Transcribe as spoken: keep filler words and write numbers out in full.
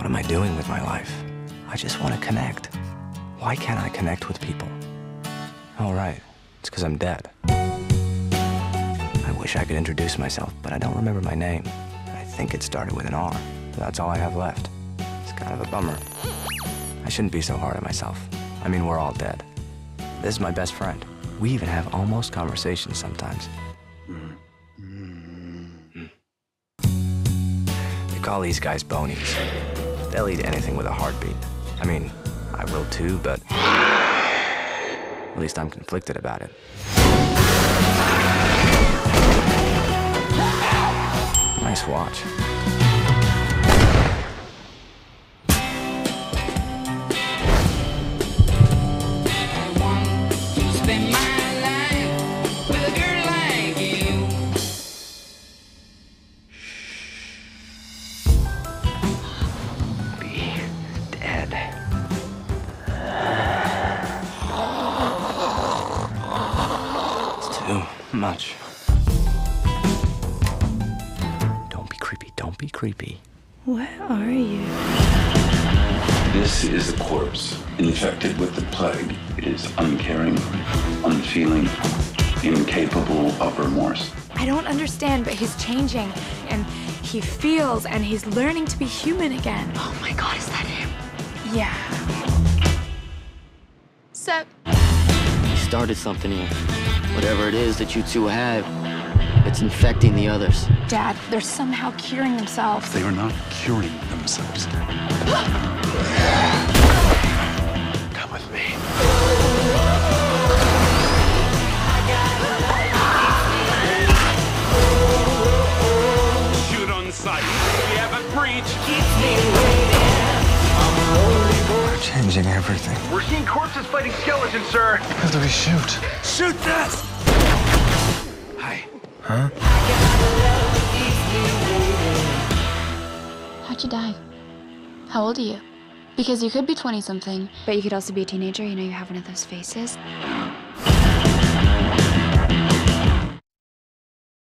am I doing with my life? I just want to connect. Why can't I connect with people? Oh, right. It's because I'm dead. I wish I could introduce myself, but I don't remember my name. I think it started with an R. That's all I have left. It's kind of a bummer. I shouldn't be so hard on myself. I mean, we're all dead. This is my best friend. We even have almost conversations sometimes. They call these guys bonies. They'll eat anything with a heartbeat. I mean, I will too, but at least I'm conflicted about it. Nice watch. Too much. Don't be creepy. Don't be creepy. What are you? This is a corpse infected with the plague. It is uncaring, unfeeling, incapable of remorse. I don't understand, but he's changing, and he feels, and he's learning to be human again. Oh my God, is that him? Yeah. Sup? He started something here. Whatever it is that you two have, it's infecting the others. Dad, they're somehow curing themselves. They are not curing themselves. Come with me. Shoot on sight. We have a breach. We're changing everything. We're seeing corpses fighting skeletons, sir. How do we shoot? Shoot this! Hi. Huh? How'd you die? How old are you? Because you could be twenty-something, but you could also be a teenager. You know, you have one of those faces.